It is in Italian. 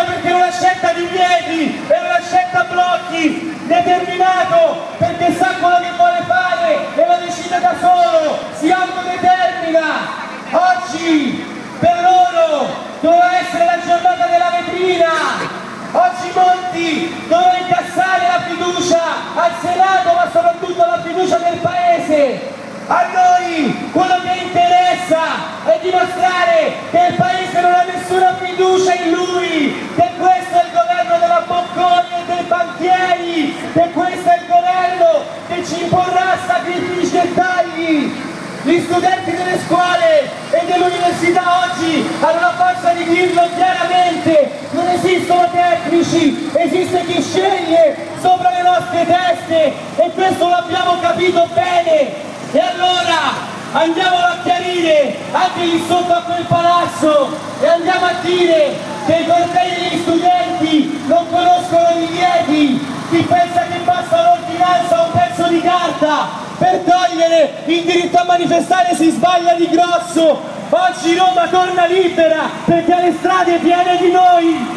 Determinato perché è una scelta di piedi, è una scelta a blocchi, determinato perché sa quello che vuole fare e lo decide da solo, si autodetermina. Oggi per loro doveva essere la giornata della vetrina, oggi Monti doveva incassare la fiducia al Senato ma soprattutto la fiducia del Paese. A noi quello che interessa è dimostrare che il Paese non ha nessuna fiducia in lui, che questo è il governo della Bocconi e dei banchieri, che questo è il governo che ci imporrà sacrifici e tagli. Gli studenti delle scuole e dell'università oggi hanno la forza di dirlo chiaramente, non esistono tecnici, esiste chi sceglie sopra le nostre teste e questo l'abbiamo capito bene. E allora andiamolo a chiarire anche lì sotto a quel palazzo e andiamo a dire che i cortei degli studenti non conoscono i divieti. Chi pensa che basta l'ordinanza o un pezzo di carta per togliere il diritto a manifestare si sbaglia di grosso. Oggi Roma torna libera perché le strade piene di noi.